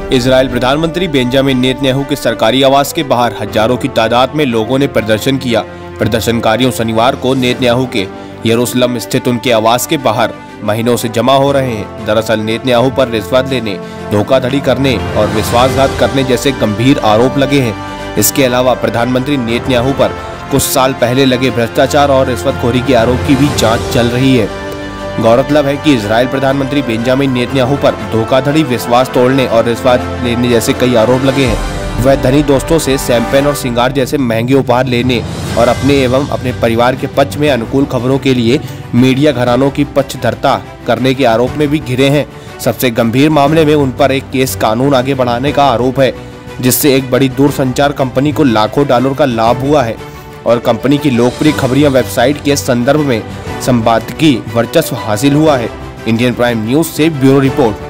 Israel प्रधानमंत्री Benjamin Netanyahu के सरकारी आवास के बाहर हजारों की तादाद में लोगों ने प्रदर्शन किया। प्रदर्शनकारियों शनिवार को नेतन्याहू के यरूशलेम स्थित उनके आवास के बाहर महीनों से जमा हो रहे हैं। दरअसल नेतन्याहू पर रिश्वत लेने, धोखाधड़ी करने और विश्वासघात करने जैसे गंभीर आरोप लगे हैं। इसके अलावा प्रधानमंत्री नेतन्याहू पर कुछ साल पहले लगे भ्रष्टाचार और रिश्वतखोरी के आरोप की भी जाँच चल रही है। गौरतलब है कि इजराइल प्रधानमंत्री बेंजामिन नेतन्याहू पर धोखाधड़ी, विश्वास तोड़ने और रिश्वत लेने जैसे कई आरोप लगे हैं। वह धनी दोस्तों से शैंपेन और श्रृंगार जैसे महंगे उपहार लेने और अपने एवं अपने परिवार के पक्ष में अनुकूल खबरों के लिए मीडिया घरानों की पक्षधरता करने के आरोप में भी घिरे हैं। सबसे गंभीर मामले में उन पर एक केस कानून आगे बढ़ाने का आरोप है, जिससे एक बड़ी दूरसंचार कंपनी को लाखों डॉलर का लाभ हुआ है और कंपनी की लोकप्रिय खबरिया वेबसाइट के संदर्भ में संपादकीय वर्चस्व हासिल हुआ है। इंडियन प्राइम न्यूज से ब्यूरो रिपोर्ट।